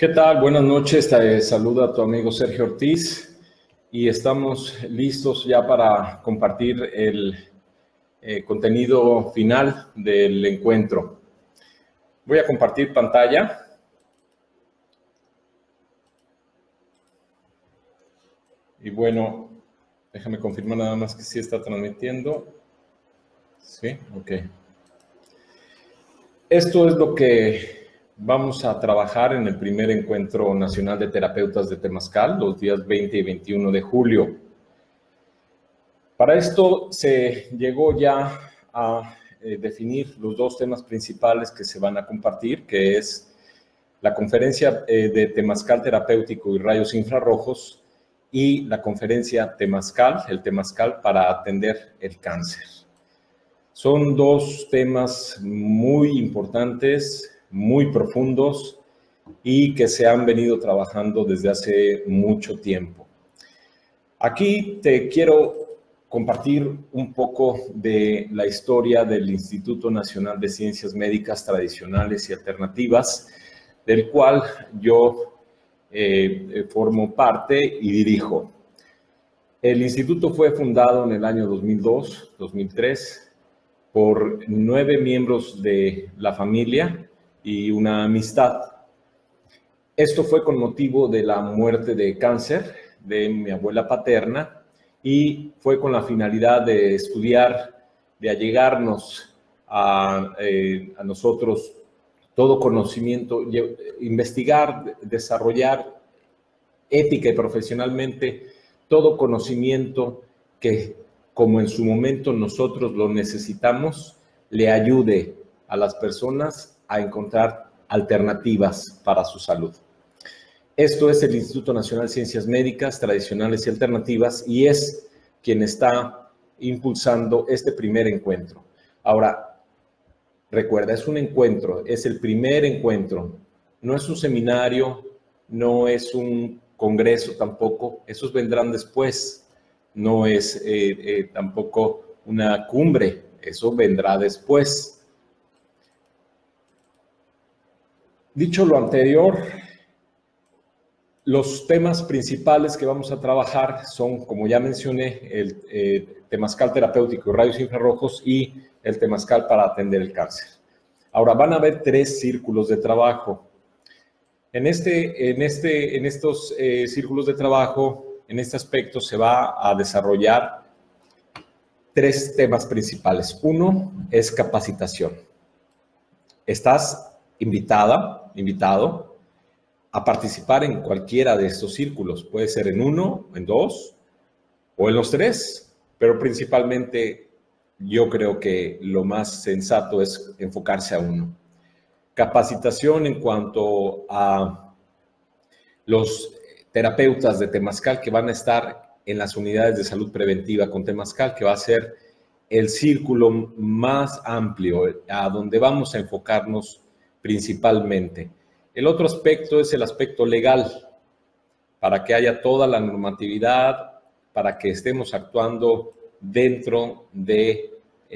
¿Qué tal? Buenas noches, te saluda tu amigo Sergio Ortiz y estamos listos ya para compartir el contenido final del encuentro. Voy a compartir pantalla. Y bueno, déjame confirmar nada más que sí está transmitiendo. Sí, ok. Esto es lo que vamos a trabajar en el primer encuentro nacional de terapeutas de Temazcal, los días 20 y 21 de julio. Para esto se llegó ya a definir los dos temas principales que se van a compartir, que es la conferencia de Temazcal terapéutico y rayos infrarrojos y la conferencia Temazcal, el Temazcal para atender el cáncer. Son dos temas muy importantes, muy profundos y que se han venido trabajando desde hace mucho tiempo. Aquí te quiero compartir un poco de la historia del Instituto Nacional de Ciencias Médicas Tradicionales y Alternativas, del cual yo formo parte y dirijo. El instituto fue fundado en el año 2002-2003 por 9 miembros de la familia y una amistad. Esto fue con motivo de la muerte de cáncer de mi abuela paterna y fue con la finalidad de estudiar, de allegarnos a nosotros todo conocimiento, investigar, desarrollar ética y profesionalmente todo conocimiento que, como en su momento nosotros lo necesitamos, le ayude a las personas a encontrar alternativas para su salud. Esto es el Instituto Nacional de Ciencias Médicas Tradicionales y Alternativas y es quien está impulsando este primer encuentro. Ahora, recuerda, es un encuentro, es el primer encuentro, no es un seminario, no es un congreso tampoco, esos vendrán después, no es tampoco una cumbre, eso vendrá después. Dicho lo anterior, los temas principales que vamos a trabajar son, como ya mencioné, el Temazcal terapéutico y rayos infrarrojos y el Temazcal para atender el cáncer. Ahora, van a haber 3 círculos de trabajo. En estos círculos de trabajo, en este aspecto, se va a desarrollar 3 temas principales. Uno es capacitación. Estás invitado a participar en cualquiera de estos círculos. Puede ser en 1, en 2 o en los 3, pero principalmente yo creo que lo más sensato es enfocarse a uno. Capacitación en cuanto a los terapeutas de Temazcal que van a estar en las unidades de salud preventiva con Temazcal, que va a ser el círculo más amplio, a donde vamos a enfocarnos principalmente. El otro aspecto es el aspecto legal, para que haya toda la normatividad, para que estemos actuando dentro de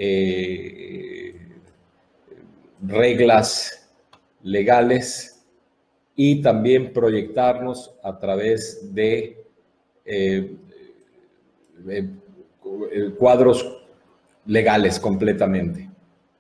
reglas legales y también proyectarnos a través de cuadros legales completamente.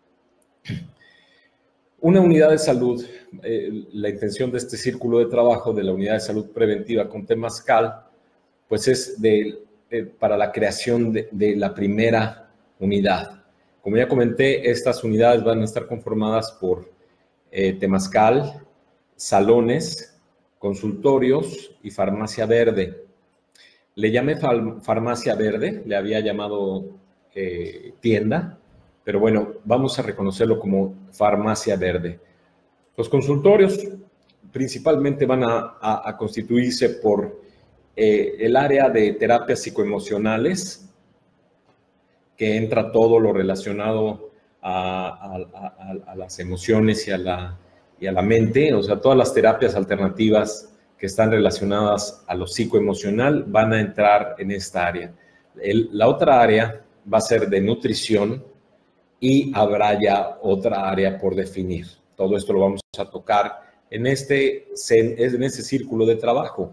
Una unidad de salud, la intención de este círculo de trabajo de la unidad de salud preventiva con Temazcal, pues es para la creación de la primera unidad. Como ya comenté, estas unidades van a estar conformadas por Temazcal, salones, consultorios y farmacia verde. Le llamé farmacia verde, le había llamado tienda, pero bueno, vamos a reconocerlo como farmacia verde. Los consultorios principalmente van a constituirse por el área de terapias psicoemocionales, que entra todo lo relacionado a las emociones y a la mente, o sea, todas las terapias alternativas que están relacionadas a lo psicoemocional van a entrar en esta área. La otra área va a ser de nutrición y habrá ya otra área por definir. Todo esto lo vamos a tocar en ese círculo de trabajo.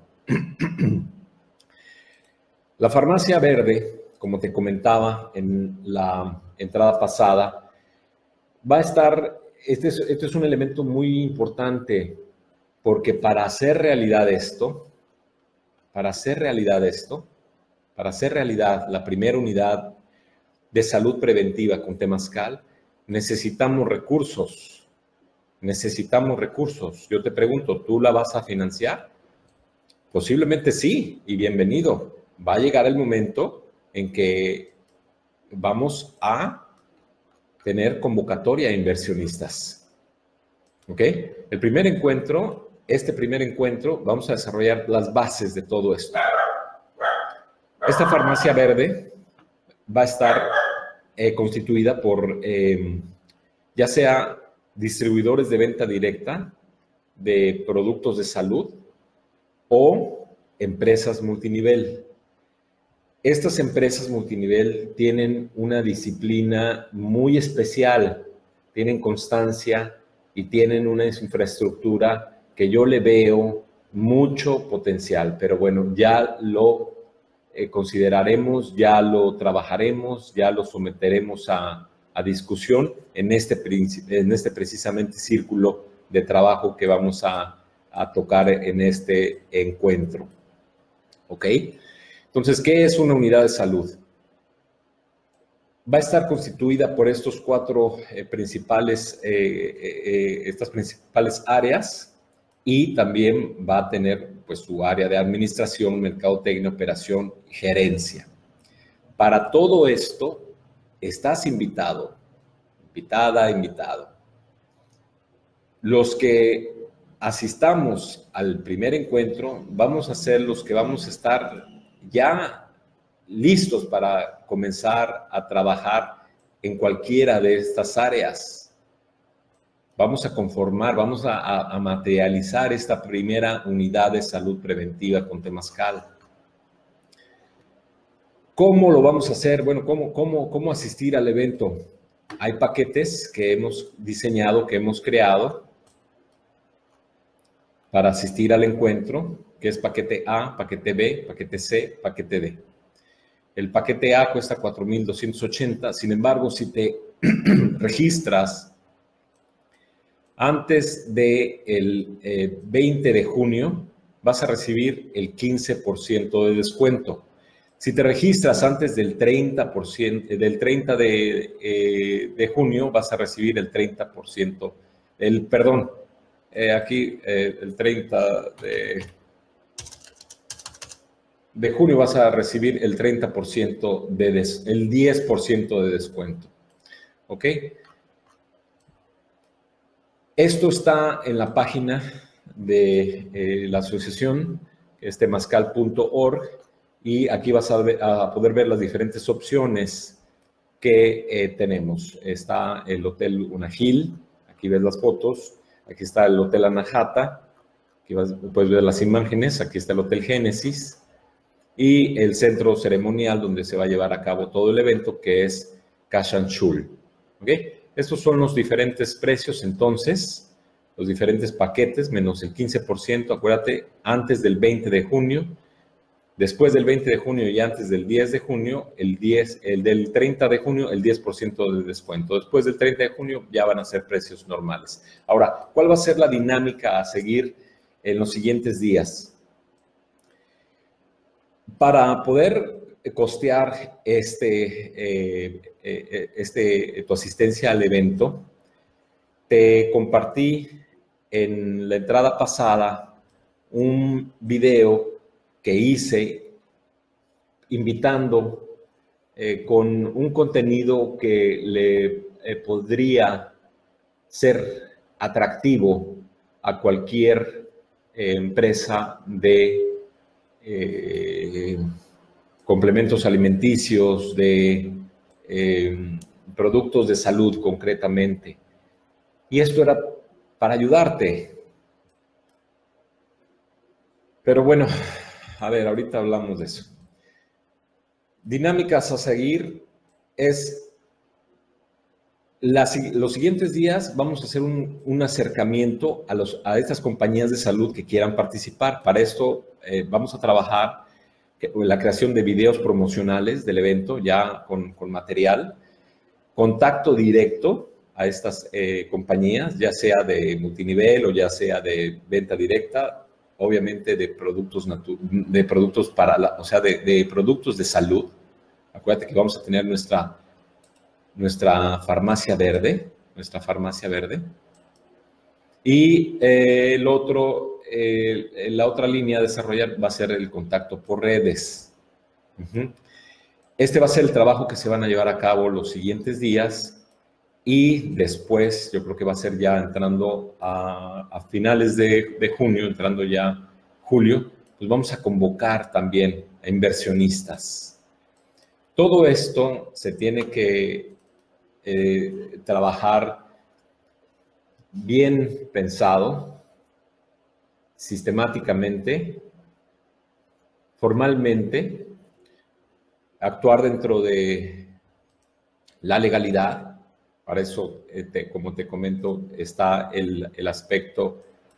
La farmacia verde, como te comentaba en la entrada pasada, va a estar, este es un elemento muy importante, porque para hacer realidad la primera unidad de salud preventiva con Temazcal, necesitamos recursos. Yo te pregunto, ¿tú la vas a financiar? Posiblemente sí, y bienvenido. Va a llegar el momento en que vamos a tener convocatoria a inversionistas. ¿Ok? Este primer encuentro, vamos a desarrollar las bases de todo esto. Esta farmacia verde va a estar constituida por ya sea distribuidores de venta directa de productos de salud o empresas multinivel. Estas empresas multinivel tienen una disciplina muy especial, tienen constancia y tienen una infraestructura que yo le veo mucho potencial, pero bueno, ya lo consideraremos, ya lo trabajaremos, ya lo someteremos a discusión en este precisamente círculo de trabajo que vamos a tocar en este encuentro. ¿Ok? Entonces, ¿qué es una unidad de salud? Va a estar constituida por estas principales áreas y también va a tener pues, su área de administración, mercadotecnia, operación, gerencia. Para todo esto, estás invitado, invitado. Los que asistamos al primer encuentro, vamos a ser los que vamos a estar ya listos para comenzar a trabajar en cualquiera de estas áreas. Vamos a conformar, vamos a materializar esta primera unidad de salud preventiva con Temazcal. ¿Cómo lo vamos a hacer? Bueno, ¿cómo asistir al evento? Hay paquetes que hemos diseñado, que hemos creado para asistir al encuentro, que es paquete A, paquete B, paquete C, paquete D. El paquete A cuesta 4,280. Sin embargo, si te registras antes del 20 de junio, vas a recibir el 15% de descuento. Si te registras antes del 30%, del 30 de junio, vas a recibir el 30%. El 30 de junio vas a recibir el 30% el 10% de descuento. ¿Ok? Esto está en la página de la asociación, que es temazcal.org, y aquí vas a poder ver las diferentes opciones que tenemos. Está el Hotel Unajil, aquí ves las fotos, aquí está el Hotel Anahata, aquí puedes ver las imágenes, aquí está el Hotel Génesis, y el centro ceremonial donde se va a llevar a cabo todo el evento, que es Kashanchul. ¿Ok? Estos son los diferentes precios, entonces, los diferentes paquetes, menos el 15%, acuérdate, antes del 20 de junio, después del 20 de junio y antes del 10 de junio, el del 30 de junio, el 10% de descuento. Después del 30 de junio ya van a ser precios normales. Ahora, ¿cuál va a ser la dinámica a seguir en los siguientes días? Para poder costear tu asistencia al evento, te compartí en la entrada pasada un video que hice invitando con un contenido que le podría ser atractivo a cualquier empresa de complementos alimenticios, de productos de salud concretamente. Y esto era para ayudarte. Pero bueno, a ver, ahorita hablamos de eso. Dinámicas a seguir es Los siguientes días vamos a hacer un acercamiento a estas compañías de salud que quieran participar. Para esto vamos a trabajar la creación de videos promocionales del evento, ya con material, contacto directo a estas compañías, ya sea de multinivel o ya sea de venta directa, obviamente de productos de productos de salud. Acuérdate que vamos a tener nuestra farmacia verde, Y la otra línea a desarrollar va a ser el contacto por redes. Este va a ser el trabajo que se van a llevar a cabo los siguientes días y después, yo creo que va a ser ya entrando a finales de junio, entrando ya julio, pues vamos a convocar también a inversionistas. Todo esto se tiene que trabajar bien pensado, sistemáticamente, formalmente, actuar dentro de la legalidad. Para eso, como te comento, está el aspecto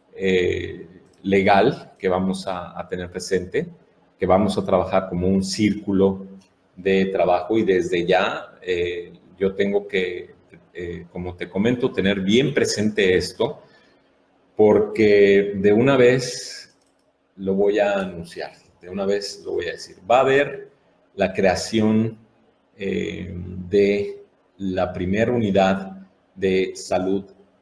legal que vamos a tener presente, que vamos a trabajar como un círculo de trabajo y desde ya yo tengo que, como te comento, tener bien presente esto porque de una vez lo voy a anunciar, de una vez lo voy a decir. Va a haber la creación de la primera unidad de salud,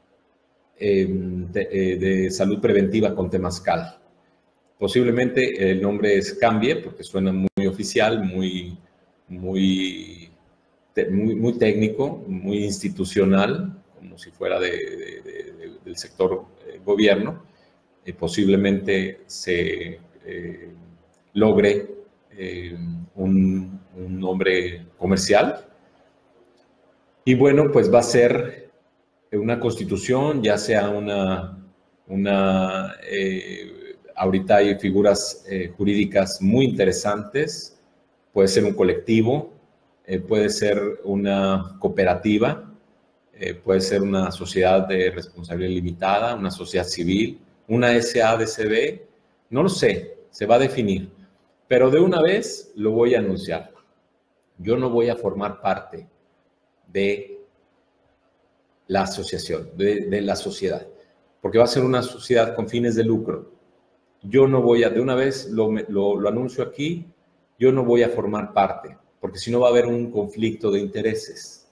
de salud preventiva con Temazcal. Posiblemente el nombre cambie porque suena muy oficial, muy técnico, muy institucional, como si fuera del sector gobierno. Posiblemente se logre un nombre comercial. Y bueno, pues va a ser una constitución, ya sea ahorita hay figuras jurídicas muy interesantes, puede ser un colectivo, puede ser una cooperativa, puede ser una sociedad de responsabilidad limitada, una sociedad civil, una SADCB, no lo sé, se va a definir, pero de una vez lo voy a anunciar. Yo no voy a formar parte de la asociación, de la sociedad, porque va a ser una sociedad con fines de lucro. Yo no voy a, de una vez lo anuncio aquí, yo no voy a formar parte, porque si no va a haber un conflicto de intereses.